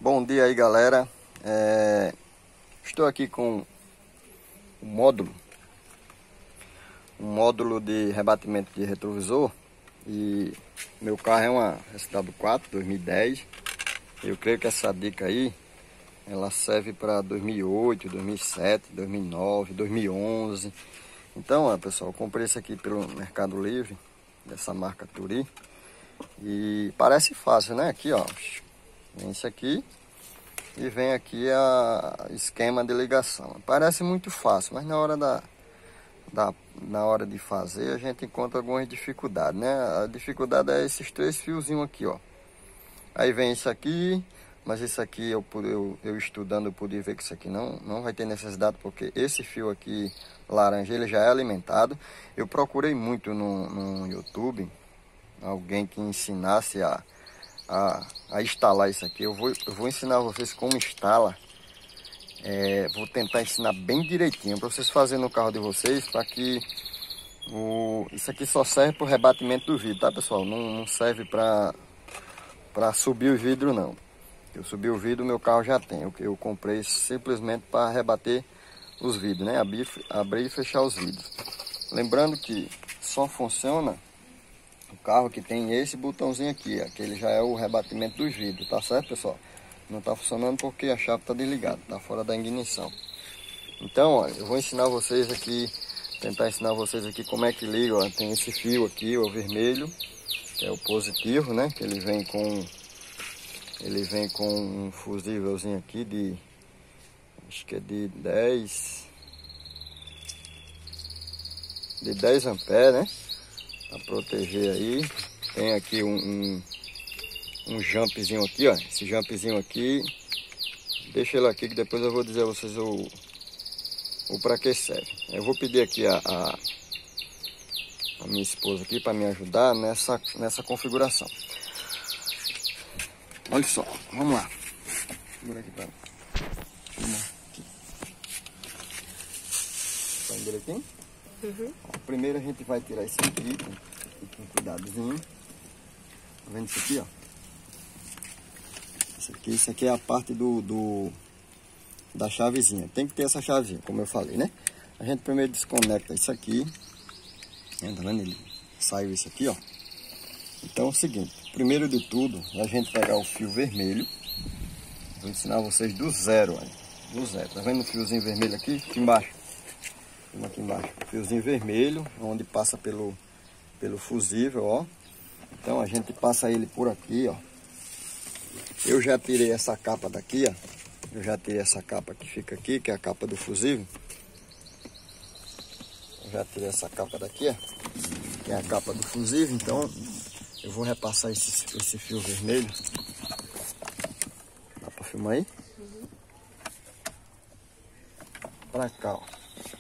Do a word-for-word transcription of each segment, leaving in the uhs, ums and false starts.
Bom dia aí, galera. É... Estou aqui com o módulo, um módulo de rebatimento de retrovisor, e meu carro é uma S W quatro dois mil e dez. Eu creio que essa dica aí ela serve para dois mil e oito, dois mil e sete, dois mil e nove, dois mil e onze. Então, ó, pessoal, eu comprei isso aqui pelo Mercado Livre, dessa marca Turi, e parece fácil, né? Aqui, ó, vem isso aqui e vem aqui a esquema de ligação. Parece muito fácil, mas na hora da, da na hora de fazer a gente encontra algumas dificuldades, né? A dificuldade é esses três fiozinhos aqui, ó. Aí vem isso aqui, mas isso aqui eu, eu, eu estudando eu pude ver que isso aqui não, não vai ter necessidade, porque esse fio aqui laranja ele já é alimentado. Eu procurei muito no, no YouTube alguém que ensinasse a, a, a instalar isso aqui. Eu vou, eu vou ensinar vocês como instala. É, vou tentar ensinar bem direitinho para vocês fazerem no carro de vocês, para que o, isso aqui só serve para o rebatimento do vidro, tá, pessoal? Não, não serve para para subir o vidro, não. Eu subi o vidro, meu carro já tem. Eu, eu comprei simplesmente para rebater os vidros, né? Abrir, abrir e fechar os vidros. Lembrando que só funciona o carro que tem esse botãozinho aqui, aquele já é o rebatimento dos vidros, tá certo, pessoal? Não tá funcionando porque a chave tá desligada, tá fora da ignição. Então, olha, eu vou ensinar vocês aqui, tentar ensinar vocês aqui como é que liga, ó. Tem esse fio aqui, o vermelho, que é o positivo, né? Que ele vem com ele vem com um fusívelzinho aqui de, acho que é de dez de dez amperes, né? Para proteger aí. Tem aqui um, um, um jumpzinho aqui, ó. Esse jumpzinho aqui, deixa ele aqui que depois eu vou dizer a vocês o, o para que serve. Eu vou pedir aqui a, a, a minha esposa aqui para me ajudar nessa, nessa configuração. Olha só, vamos lá. Segura aqui para tá indo direitinho? Uhum. Ó, primeiro a gente vai tirar isso aqui com, com cuidadozinho. Tá vendo isso aqui, ó? Isso aqui, isso aqui é a parte do, do da chavezinha. Tem que ter essa chavezinha, como eu falei, né? A gente primeiro desconecta isso aqui. Tá vendo? Ele saiu isso aqui, ó. Então é o seguinte, primeiro de tudo é a gente pegar o fio vermelho. Vou ensinar vocês do zero, olha. Do zero. Tá vendo o fiozinho vermelho aqui? Aqui embaixo. Aqui embaixo. Fiozinho vermelho, onde passa pelo, pelo fusível, ó. Então a gente passa ele por aqui, ó. Eu já tirei essa capa daqui, ó. Eu já tirei essa capa que fica aqui, que é a capa do fusível. Eu já tirei essa capa daqui, ó. Que é a capa do fusível, então eu vou repassar esse, esse fio vermelho. Dá pra filmar aí? Uhum. Pra cá, ó.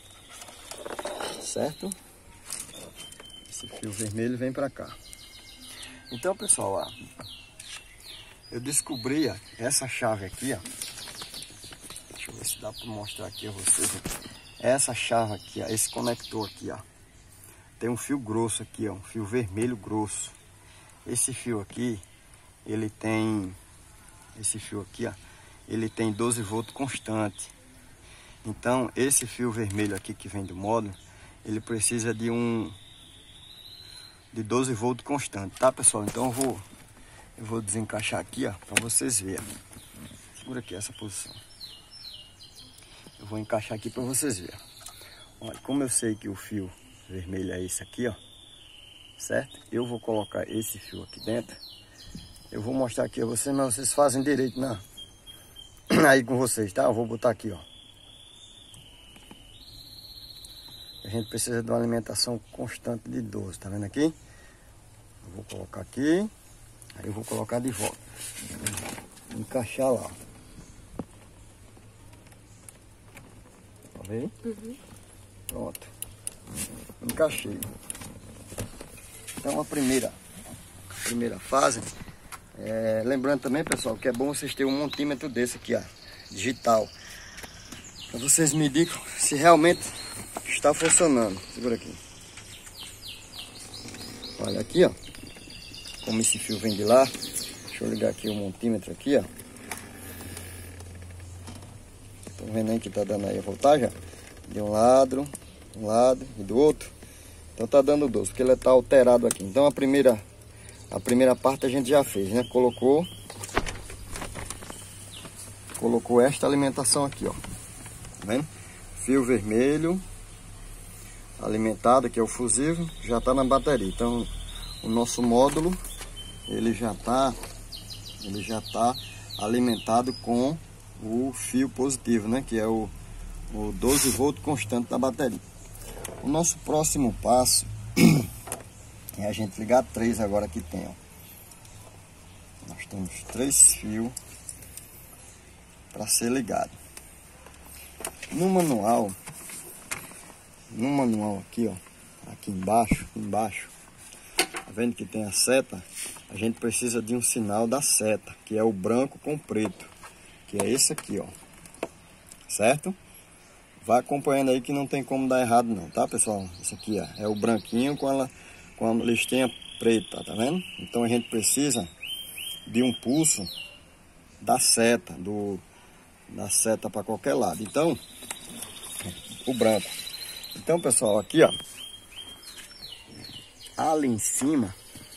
Certo? Esse fio vermelho vem pra cá. Então, pessoal, ó, eu descobri ó, essa chave aqui, ó. Deixa eu ver se dá pra mostrar aqui a vocês. Essa chave aqui, ó, esse conector aqui, ó. Tem um fio grosso aqui, ó, um fio vermelho grosso. Esse fio aqui, ele tem, esse fio aqui, ó, ele tem doze volts constante. Então, esse fio vermelho aqui que vem do módulo, ele precisa de um, de doze volts constante, tá, pessoal? Então, eu vou, eu vou desencaixar aqui, ó, para vocês verem. Segura aqui essa posição. Eu vou encaixar aqui para vocês verem. Olha, como eu sei que o fio vermelho é esse aqui, ó, certo? Eu vou colocar esse fio aqui dentro. Eu vou mostrar aqui a vocês, mas vocês fazem direito na aí com vocês, tá? Eu vou botar aqui, ó. A gente precisa de uma alimentação constante de doze, tá vendo aqui? Eu vou colocar aqui, aí eu vou colocar de volta. Vou encaixar lá, ó. Tá vendo? Uhum. Pronto. Encaixei. Então a primeira, a primeira fase, é, lembrando também, pessoal, que é bom vocês terem um montímetro desse aqui, ó, digital, para vocês medirem se realmente está funcionando. Segura aqui. Olha aqui, ó, como esse fio vem de lá. Deixa eu ligar aqui o montímetro aqui, ó. Estão vendo aí que tá dando aí a voltagem? De um lado, um lado e do outro. Então tá dando doze, porque ele tá alterado aqui. Então a primeira, a primeira parte a gente já fez, né? Colocou, colocou esta alimentação aqui, ó. Tá vendo? Fio vermelho alimentado, que é o fusível, já tá na bateria. Então o nosso módulo, ele já tá, ele já tá alimentado com o fio positivo, né? Que é o, o doze volts constante da bateria. O nosso próximo passo é a gente ligar três agora que tem, ó. Nós temos três fios para ser ligado. No manual, no manual aqui, ó, aqui embaixo, embaixo, tá vendo que tem a seta? A gente precisa de um sinal da seta, que é o branco com preto, que é esse aqui, ó, certo? Vai acompanhando aí que não tem como dar errado não, tá, pessoal? Isso aqui, ó, é o branquinho com, ela, com a listinha preta, tá vendo? Então a gente precisa de um pulso da seta, do, da seta para qualquer lado. Então, o branco. Então, pessoal, aqui, ó, ali em cima,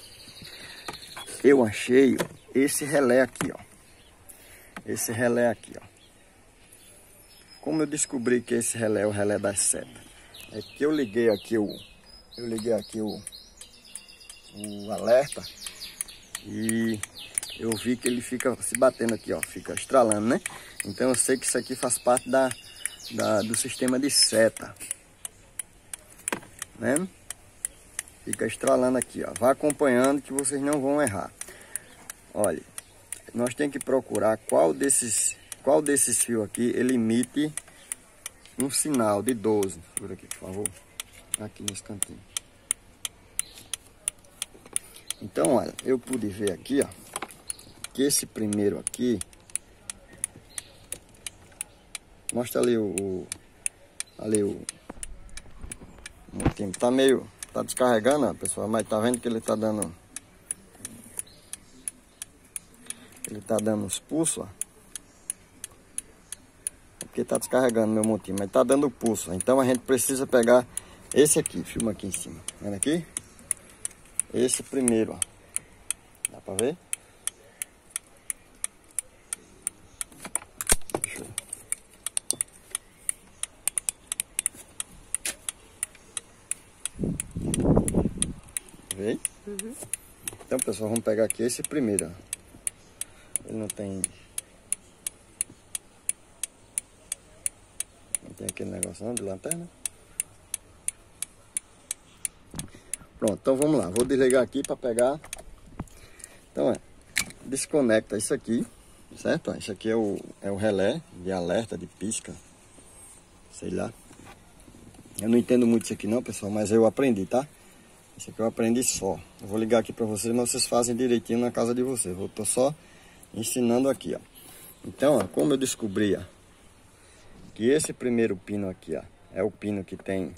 eu achei esse relé aqui, ó. Esse relé aqui, ó. Como eu descobri que esse relé é o relé das setas? É que eu liguei aqui o, eu liguei aqui o, o alerta e eu vi que ele fica se batendo aqui, ó, fica estralando, né? Então eu sei que isso aqui faz parte da, da do sistema de seta, né? Fica estralando aqui, ó. Vá acompanhando que vocês não vão errar. Olha, nós temos que procurar qual desses Qual desses fios aqui ele emite um sinal de doze. Por aqui, por favor. Aqui nesse cantinho. Então, olha, eu pude ver aqui, ó, que esse primeiro aqui, mostra ali o, o ali o, o tá meio, tá descarregando, ó, pessoal, mas tá vendo que ele tá dando, ele tá dando os pulsos, ó. Porque tá descarregando meu montinho, mas tá dando pulso. Então a gente precisa pegar esse aqui, filma aqui em cima, vendo aqui? Esse primeiro, ó. Dá pra ver? Deixa eu... Vê? Uhum. Então, pessoal, vamos pegar aqui esse primeiro, ó. Ele não tem... Tem aquele negócio não, de lanterna. Pronto, então vamos lá. Vou desligar aqui para pegar. Então, é, desconecta isso aqui, certo? Isso aqui é o, é o relé de alerta, de pisca. Sei lá. Eu não entendo muito isso aqui não, pessoal, mas eu aprendi, tá? Isso aqui eu aprendi só. Eu vou ligar aqui para vocês, mas vocês fazem direitinho na casa de vocês. Eu tô só ensinando aqui, ó. Então, ó, como eu descobri, ó, que esse primeiro pino aqui, ó, é o pino que tem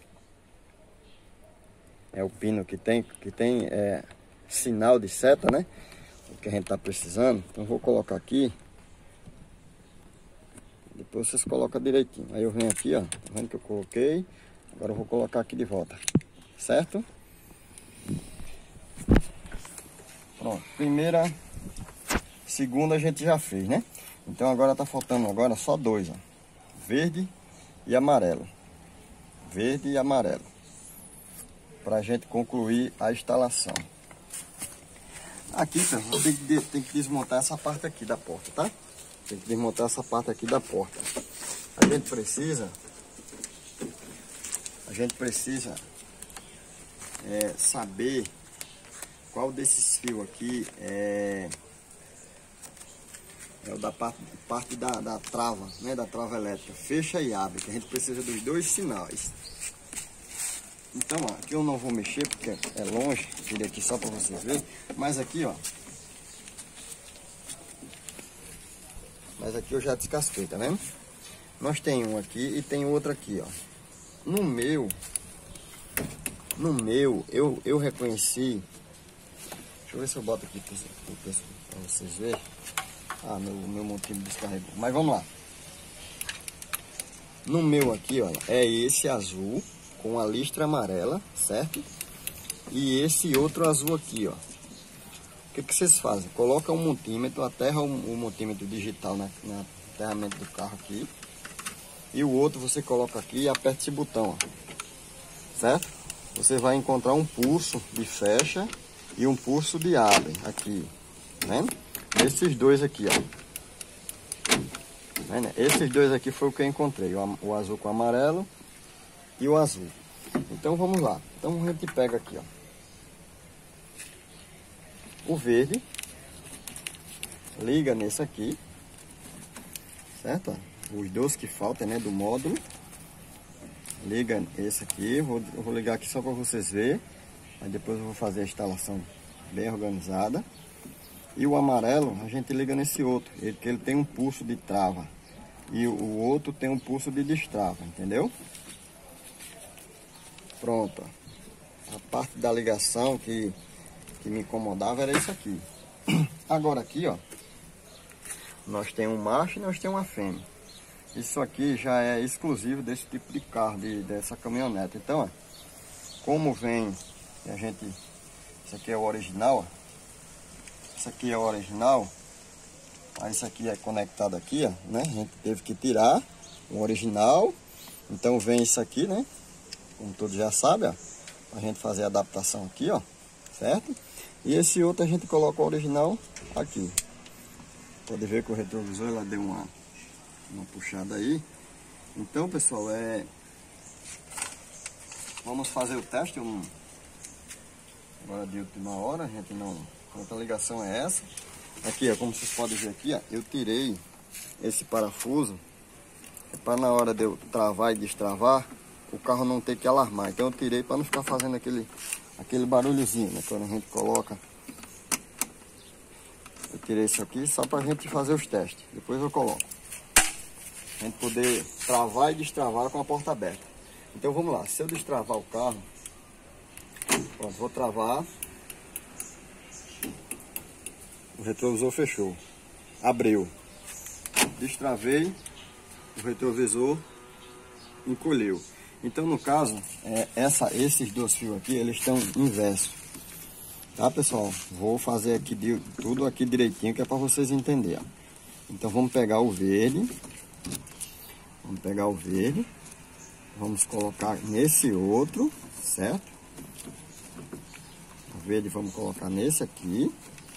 é o pino que tem que tem é, sinal de seta, né? O que a gente tá precisando. Então eu vou colocar aqui. Depois vocês colocam direitinho. Aí eu venho aqui, ó, tá vendo que eu coloquei? Agora eu vou colocar aqui de volta, certo? Pronto, primeira, segunda a gente já fez, né? Então agora tá faltando agora só dois, ó. Verde e amarelo. Verde e amarelo. Pra gente concluir a instalação. Aqui, pessoal, tem que, tem que desmontar essa parte aqui da porta, tá? Tem que desmontar essa parte aqui da porta. A gente precisa... A gente precisa é, saber qual desses fios aqui é... É o da parte, parte da, da trava, né? Da trava elétrica. Fecha e abre, que a gente precisa dos dois sinais. Então, ó, aqui eu não vou mexer porque é longe. Tirei aqui só para vocês verem. Mas aqui, ó. Mas aqui eu já descasquei, tá vendo? Nós tem um aqui e tem outro aqui, ó. No meu, no meu, eu, eu reconheci. Deixa eu ver se eu boto aqui para vocês verem. Ah, meu, meu montinho descarregou. Mas vamos lá. No meu aqui, olha, é esse azul com a listra amarela, certo? E esse outro azul aqui, ó. O que, que vocês fazem? Coloca um multímetro, aterra o, o multímetro digital na, na aterramento do carro aqui. E o outro você coloca aqui e aperta esse botão, ó. Certo? Você vai encontrar um pulso de fecha e um pulso de abre aqui, tá vendo? Esses dois aqui, ó. Tá vendo? Esses dois aqui foi o que eu encontrei, o, o azul com o amarelo e o azul. Então vamos lá. Então a gente pega aqui, ó, o verde, liga nesse aqui, certo? Os dois que faltam, né, do módulo. Liga esse aqui, vou, vou ligar aqui só para vocês verem. Aí depois eu vou fazer a instalação bem organizada. E o amarelo a gente liga nesse outro, ele, que ele tem um pulso de trava. E o, o outro tem um pulso de destrava, entendeu? Pronto. A parte da ligação que, que me incomodava era isso aqui. Agora aqui, ó, nós temos um macho e nós temos uma fêmea. Isso aqui já é exclusivo desse tipo de carro, de, dessa caminhonete. Então, ó, como vem, a gente, isso aqui é o original, ó. Isso aqui é o original. Aí isso aqui é conectado aqui, ó, né? A gente teve que tirar o original. Então vem isso aqui, né? Como todos já sabem, ó, a gente fazer a adaptação aqui, ó, certo? E esse outro a gente coloca o original aqui. Pode ver que o retrovisor ela deu uma uma puxada aí. Então, pessoal, é vamos fazer o teste um... agora de última hora, a gente não, outra ligação é essa aqui, ó, como vocês podem ver aqui, ó, eu tirei esse parafuso é para na hora de eu travar e destravar o carro não ter que alarmar. Então eu tirei para não ficar fazendo aquele aquele barulhozinho, né, quando a gente coloca. Eu tirei isso aqui só para a gente fazer os testes, depois eu coloco. A gente poder travar e destravar com a porta aberta. Então vamos lá, se eu destravar o carro, pronto, vou travar, o retrovisor fechou, abriu, destravei, o retrovisor encolheu. Então no caso, é, essa, esses dois fios aqui, eles estão inversos, tá pessoal? Vou fazer aqui de, tudo aqui direitinho, que é para vocês entenderem. Então vamos pegar o verde. Vamos pegar o verde, vamos colocar nesse outro, certo? O verde vamos colocar nesse aqui.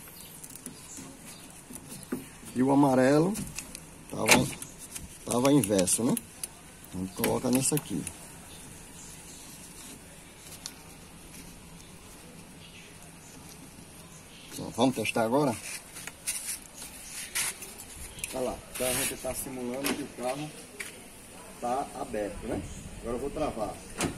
E o amarelo tava, tava inverso, né? A gente coloca nesse aqui. Então, vamos testar agora? Olha lá, então a gente está simulando que o carro está aberto, né? Agora eu vou travar. Vocês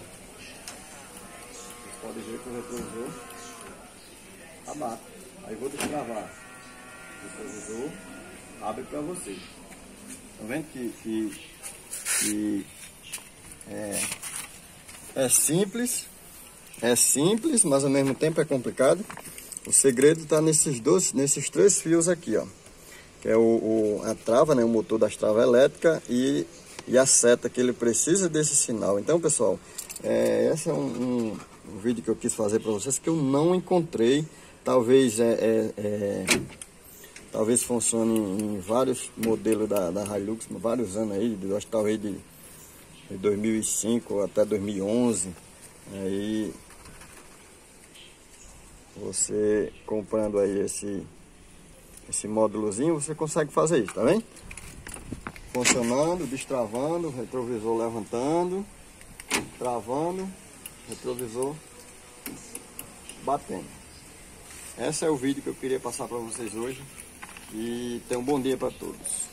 podem ver que o retrovisor abate. Aí vou destravar. O retrovisor abre para vocês. Tá vendo que, que, que é, é simples, é simples, mas ao mesmo tempo é complicado. O segredo está nesses dois, nesses três fios aqui, ó. Que é o, o, a trava, né? O motor das travas elétricas e e a seta que ele precisa desse sinal. Então, pessoal, é, esse é um, um, um vídeo que eu quis fazer para vocês que eu não encontrei. Talvez é, é, é talvez funcione em, em vários modelos da, da Hilux, vários anos aí, eu acho que talvez de, de dois mil e cinco até dois mil e onze. Aí você comprando aí esse esse módulozinho, você consegue fazer isso, tá vendo? Funcionando, destravando, retrovisor levantando, travando, retrovisor batendo. Esse é o vídeo que eu queria passar para vocês hoje e tenham um bom dia para todos.